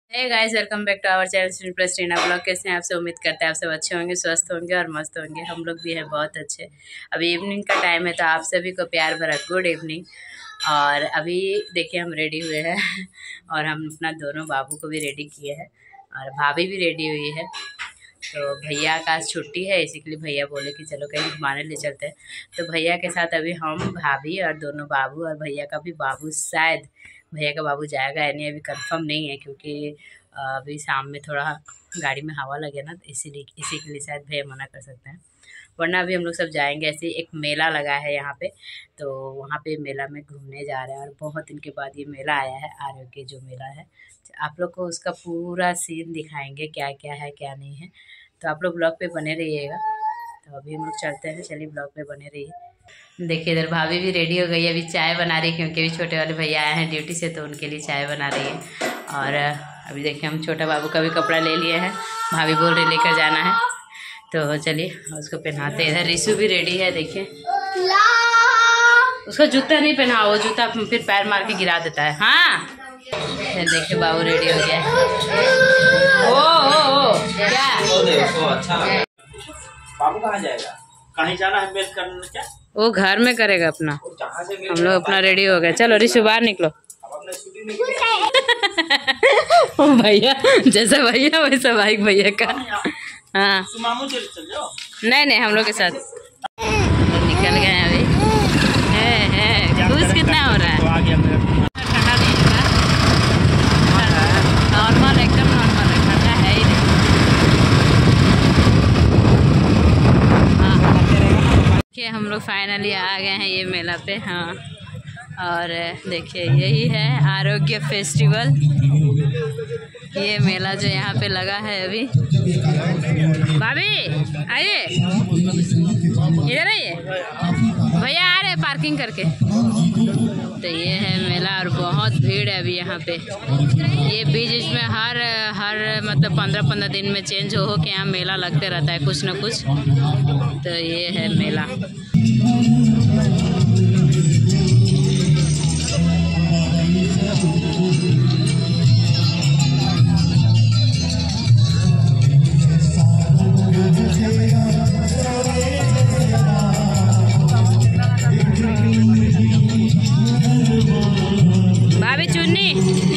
Hey guys, welcome back to our channel plus Tina blog. कैसे हैं आप सब? उम्मीद करते हैं आप सब अच्छे होंगे, स्वस्थ होंगे और मस्त होंगे। हम लोग भी हैं बहुत अच्छे। अभी इवनिंग का टाइम है, तो आप सभी को प्यार भरा गुड इवनिंग। और अभी देखिए हम रेडी हुए हैं और हम अपना दोनों बाबू को भी रेडी किए हैं और भाभी भी रेडी हुई है। तो भैया का छुट्टी है, इसी के लिए भैया बोले कि चलो कहीं घुमाने ले चलते हैं। तो भैया के साथ अभी हम, भाभी और दोनों बाबू, और भैया का भी बाबू, शायद भैया का बाबू जाएगा या नहीं अभी कंफर्म नहीं है, क्योंकि अभी शाम में थोड़ा गाड़ी में हवा लगे ना, तो इसी के लिए शायद भैया मना कर सकते हैं। वरना अभी हम लोग सब जाएंगे। ऐसे एक मेला लगा है यहाँ पे, तो वहाँ पे मेला में घूमने जा रहे हैं। और बहुत दिन के बाद ये मेला आया है, आरोग्य जो मेला है। आप लोग को उसका पूरा सीन दिखाएंगे, क्या क्या है क्या नहीं है। तो आप लोग ब्लॉग पे बने रहिएगा। तो अभी हम लोग चलते हैं, चलिए ब्लॉग पे बने रहिए। देखिए इधर भाभी भी रेडी हो गई है, अभी चाय बना रही है, क्योंकि अभी छोटे वाले भैया आए हैं ड्यूटी से, तो उनके लिए चाय बना रही है। और अभी देखिए हम छोटा बाबू का भी कपड़ा ले लिए हैं, भाभी बोल रही लेकर जाना है, तो चलिए उसको पहनाते हैं। इधर रिशु भी रेडी है, देखिए उसको जूता नहीं पहना, वो जूता फिर पैर मार के गिरा देता है। हाँ देखिए बाबू रेडी हो गया है। ओ क्या बाबू कहाँ जाएगा? कहीं जाना है मेल करने? क्या वो घर में करेगा अपना। हम लोग अपना रेडी हो गए। चलो रिशु बाहर निकलो। भैया जैसा भैया वैसा भाई भैया का। हाँ नहीं हम लोग के साथ निकल गए हैं अभी। है खुश कितना हो रहा है? ठंडा नहीं है, नॉर्मल एकदम नॉर्मल है, ठंडा है ही नहीं। देखिए हम लोग फाइनली आ गए हैं ये मेला पे। हाँ और देखिए यही है आरोग्य फेस्टिवल, ये मेला जो यहाँ पे लगा है अभी। भाभी आइए, इधर आइए, भैया आ रहे हैं पार्किंग करके। तो ये है मेला और बहुत भीड़ है अभी यहाँ पे। ये बीच में हर मतलब 15-15 दिन में चेंज हो के यहाँ मेला लगते रहता है कुछ न कुछ। तो ये है मेला। भाभी चुन्नी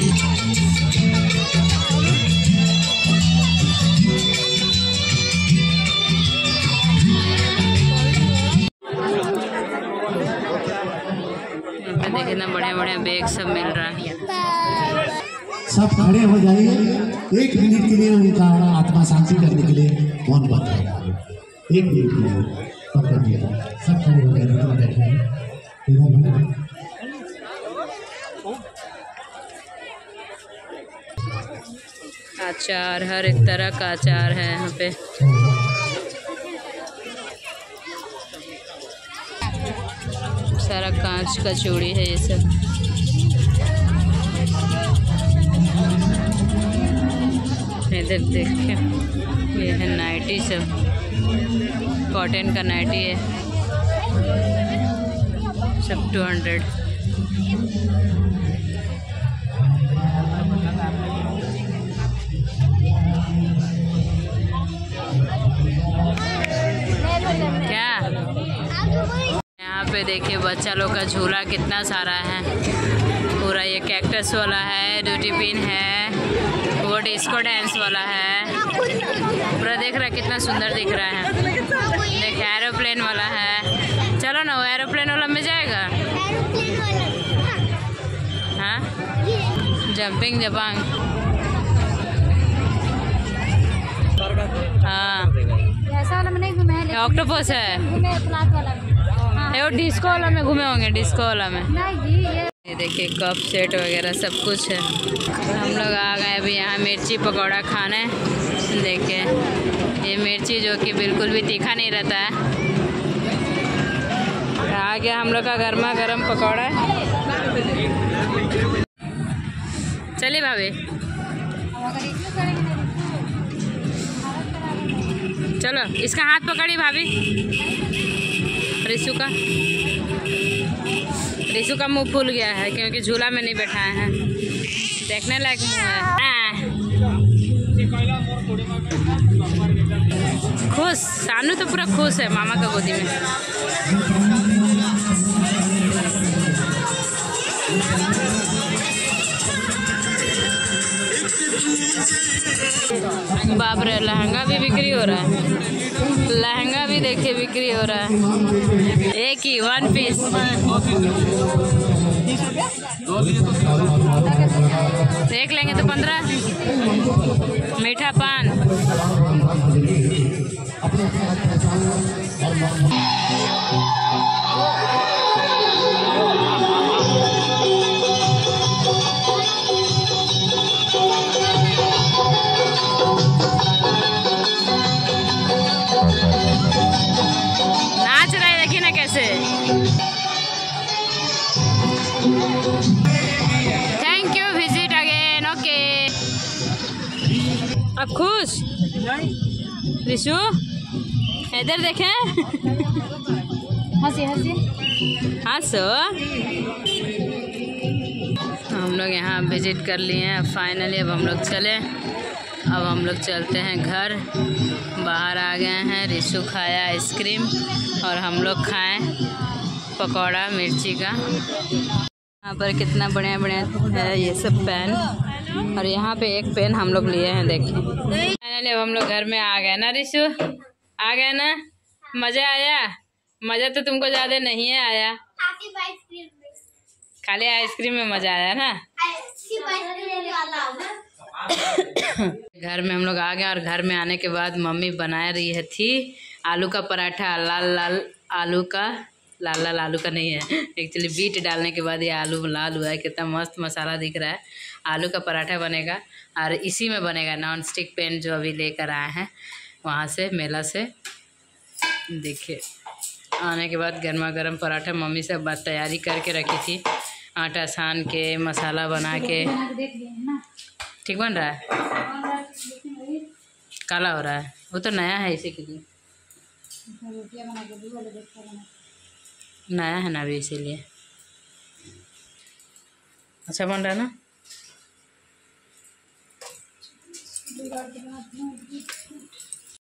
देखिए ना, बढ़िया बैग सब मिल रहा है। सब खड़े हो जाइए, 1 मिनट के लिए उनका आत्मा शांति करने के लिए मौन बन जाएगा। 1 मिनट के लिए सब खड़े हो जाइए। अचार, हर एक तरह का अचार है यहाँ पे। सारा कांच का चूड़ी है ये सब। इधर देखिए ये है नाइटी सब, कॉटन का नाइटी है सब 200। क्या यहाँ पे देखिए बच्चा लोग का झूला कितना सारा है। पूरा ये कैक्टस वाला है, ड्यूटी पिन है, वो डिस्को डांस वाला है। पूरा देख रहा है कितना सुंदर दिख रहा है। देख एरोप्लेन वाला है। चलो ना वो एरोप्लेन वाला में जाएगा। हाँ जंपिंग जपांग। हाँ ऑक्टोपस है, वो डिस्को वाला में घूमे होंगे, डिस्को वाला में। ये देखिए कप सेट वगैरह सब कुछ है। हम लोग आ गए अभी यहाँ मिर्ची पकौड़ा खाने। देखिए ये मिर्ची जो कि बिल्कुल भी तीखा नहीं रहता है। आ गया हम लोग का गर्मा गर्म पकौड़ा। चलिए भाभी चलो, इसका हाथ पकड़ी भाभी। रिशु का मुंह फूल गया है क्योंकि झूला में नहीं बैठाए हैं। देखने लायक मुंह है। खुश, सानू तो पूरा खुश है मामा का गोदी में। बाप रे, लहंगा भी बिक्री हो रहा है, लहंगा भी देखिए बिक्री हो रहा है, एक ही 1 पीस। देख लेंगे तो 15। मीठा पान, नाच रहे देखिए ना कैसे। Thank you, visit again. Okay, अब खुश रिशु, इधर देखें। हंसी हंसी हंसो। हम लोग यहाँ विजिट कर लिए हैं फाइनली। अब हम लोग चले, अब हम लोग चलते हैं घर। बाहर आ गए हैं, रिशु खाया आइसक्रीम और हम लोग खाएं पकौड़ा मिर्ची का। यहाँ पर कितना बढ़िया बढ़िया है ये सब पेन, और यहाँ पे एक पेन हम लोग लिए हैं देखिए। फाइनली अब हम लोग घर में आ गए ना रिशु, आ गए ना। मज़ा आया? मज़ा तो तुमको ज़्यादा नहीं है आया, खाली आइसक्रीम में मज़ा आया ना। घर में हम लोग आ गए, और घर में आने के बाद मम्मी बना रही थी आलू का पराठा। लाल लाल आलू का, लाल लाल आलू का नहीं है एक्चुअली, बीट डालने के बाद ये आलू लाल हुआ है। कितना मस्त मसाला दिख रहा है। आलू का पराठा बनेगा, और इसी में बनेगा नॉन स्टिक पैन जो अभी लेकर आए हैं वहाँ से, मेला से। देखिए, आने के बाद गर्मा गर्म पराठा मम्मी से बात तैयारी करके रखी थी, आटा सान के मसाला बना के। ठीक बन रहा है? काला हो रहा है, वो तो नया है इसी के लिए, नया है ना अभी इसीलिए। अच्छा बन रहा है ना?